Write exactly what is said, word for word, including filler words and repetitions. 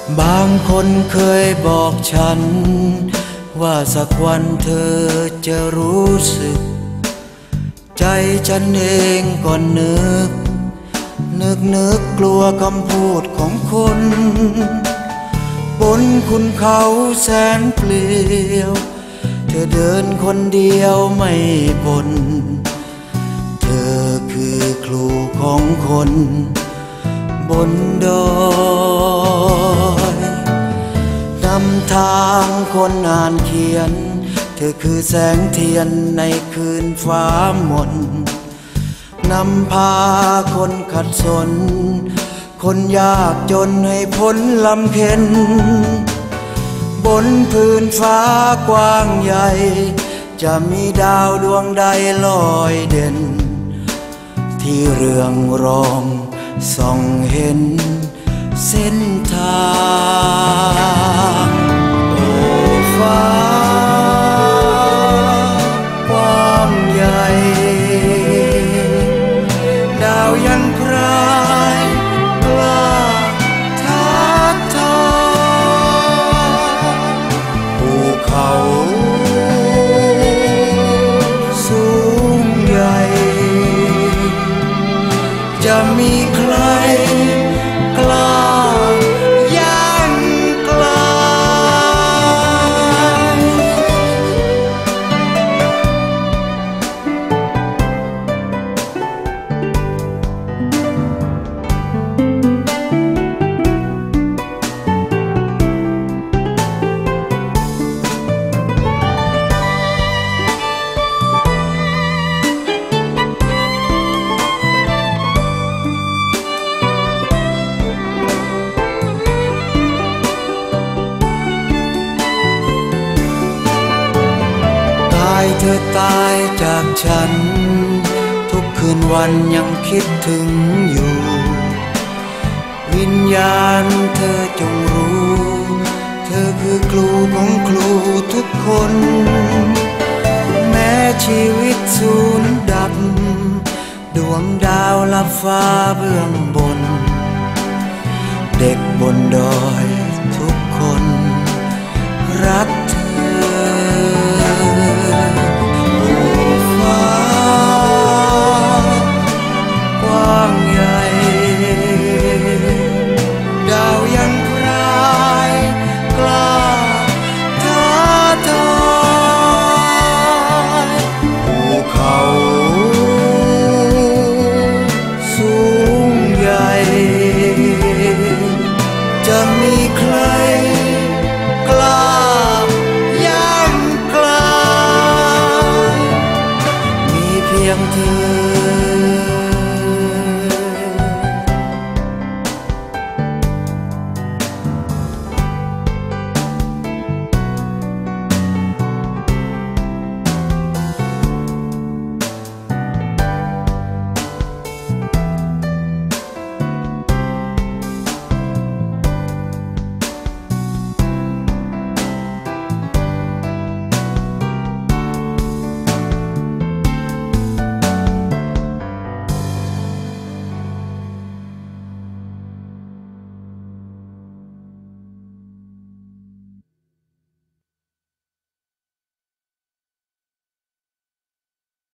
บางคนเคยบอกฉันว่าสักวันเธอจะรู้สึกใจฉันเองก็นึกนึกนึกกลัวคำพูดของคนบนคุณเขาแสนเปลี่ยวเธอเดินคนเดียวไม่บ่นเธอคือครูของคนบนดอยนำทางคนอ่านเขียนเธอคือแสงเทียนในคืนฟ้ามนนำพาคนขัดสนคนยากจนให้พ้นลำเค็ญบนพื้นฟ้ากว้างใหญ่จะมีดาวดวงใดลอยเด่นที่เรืองรองส่องเห็นเส้นทางโอ้ฟ้ากว้างใหญ่ดาวยันพรายกล้าท้าทายภูเขาสูงใหญ่จะมีใครกล้าย่างไกลเธอตายจากฉันทุกคืนวันยังคิดถึงอยู่วิญญาณเธอจงรู้เธอคือครูของครูทุกคนแม้ชีวิตสูญดับดวงดาวลับฟ้าเบื้องบนเด็กบนดอยทุกคนรักเธอกว้างใหญ่